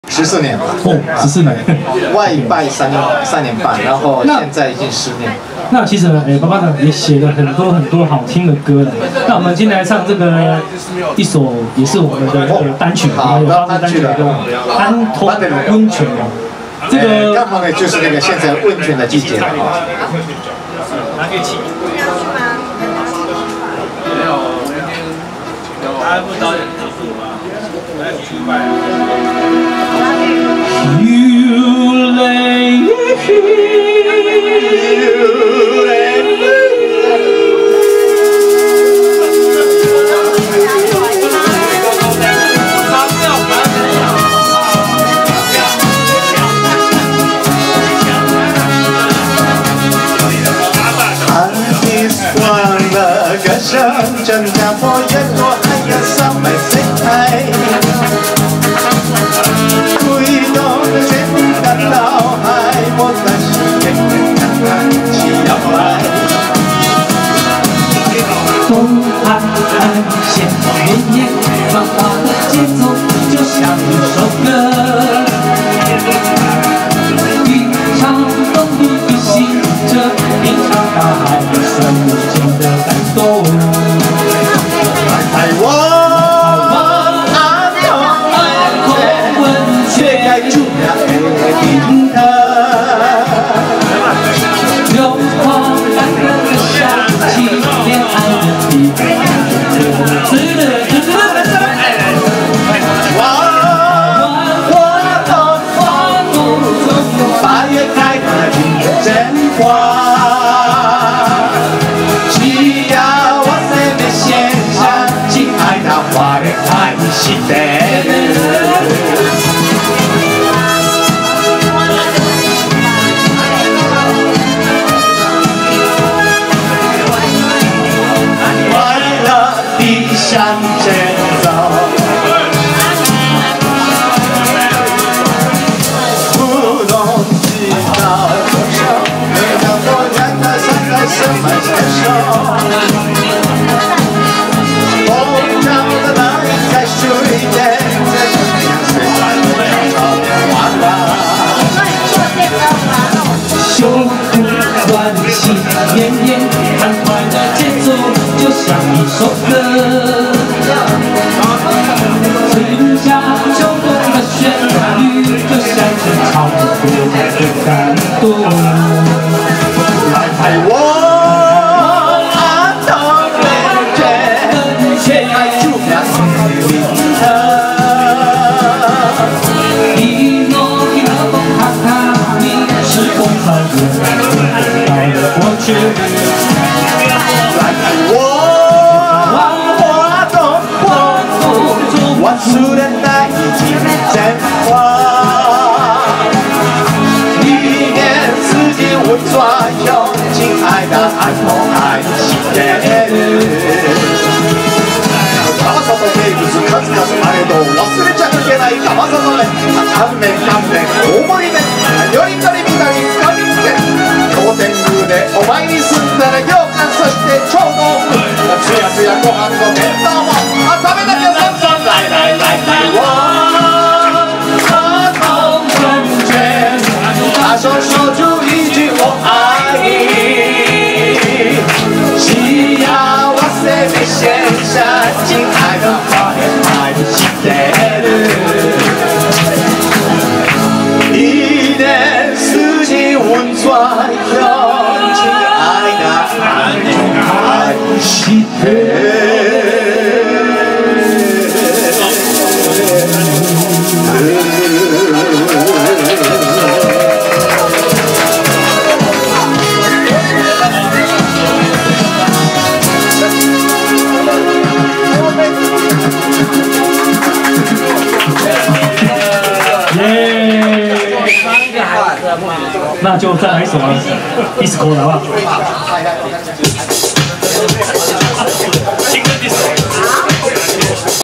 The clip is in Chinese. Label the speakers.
Speaker 1: 14年了。
Speaker 2: 哦，14年。
Speaker 1: 外拜3年半，然后现在已经10年。
Speaker 2: 那其实呢，爸爸呢也写了很多好听的歌了。那我们今天来唱这个一首，也是我们的单曲，我们有发布单曲的歌，《安托温泉》。这个
Speaker 1: 刚好呢，就是那个现在温泉的季节了啊。
Speaker 3: 拿乐器。没有，他不导演技术吗？来几块。You lay真假破也多还要上麦谁爱？推动全的脑海，我在心间看看起摇摆。东海岸线绵延繁华的节奏，就像一首歌。一场风不必醒着，一场大海的深无尽的感动。台湾阿公温泉盖住了冰河，有花般的香气，恋爱的地8月开的金针花。愛してる快樂地向前走，不懂知道多少，每當我站在山海深埋牽手。胸部暖气绵延，欢快的节奏就像一首歌。春夏秋冬的旋律，就像是唱不完的感动。来台湾。来看我懂忘不了那一季真花，一年四季无左右，亲爱的爱我爱川里名物数々あれど忘れちゃいけない川里麺乾麺大盛り麺よりどりみどりかみつけ当店宮でお参り済んだら羊羹そして超豆腐つやつやご飯の弁当も食べなきゃさんさん来来来台湾阿公温泉大手小主一句我愛你幸せで先生親愛的花園愛してる一年四季温暖亲愛的愛して
Speaker 2: 那就再来一首啊 ，disco 的好不好？新的 disco。